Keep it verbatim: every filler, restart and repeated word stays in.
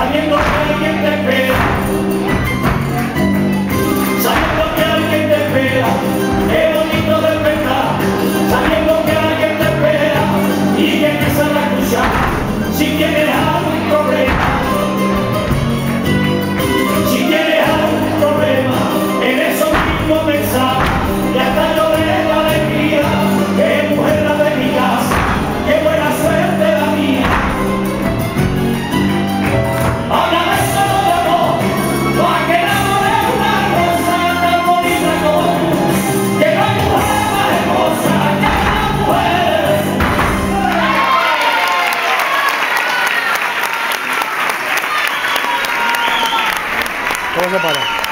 sabiendo que alguien te espera, sabiendo que alguien te espera, qué bonito despertar, sabiendo que alguien te espera y que empiezan a escuchar si tienes algún problema, si tienes algún problema, en eso mismo pensar y hasta lloré la alegría, que mujer la de mi casa, qué buena suerte la mía. Vamos a parar.